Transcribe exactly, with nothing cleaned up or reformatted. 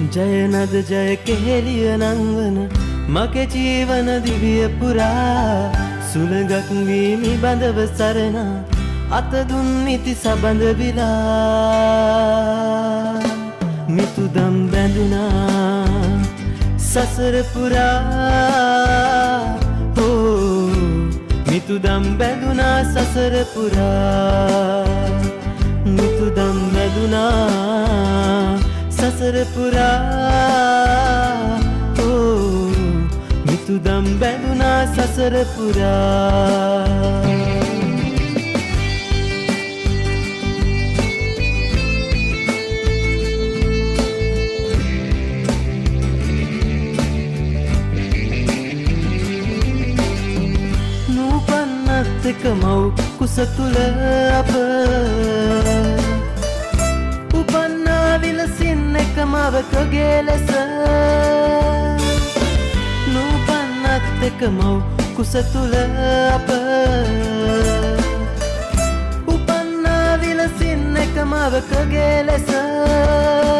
ජයනද ජය කෙහෙලිය නංවන මගේ ජීවන දිවිය පුරා සුළඟක් වීමි බඳව සරණ අත දුන් නිති සබඳ විලා මිතුදම් බැඳුනා සසර පුරා හෝ මිතුදම් බැඳුනා සසර පුරා මිතුදම් බැඳුනා සසර පුරා ඕ මිතුදම් බැඳුනා සසර පුරා නූපන්නත් එක මව් කුස තුල අප විලසින් එකම අවකගේ ලෙස නූපන්නත් එකම කුස තුල අප උපන්නා විලසින් එකම අවකගේ ලෙස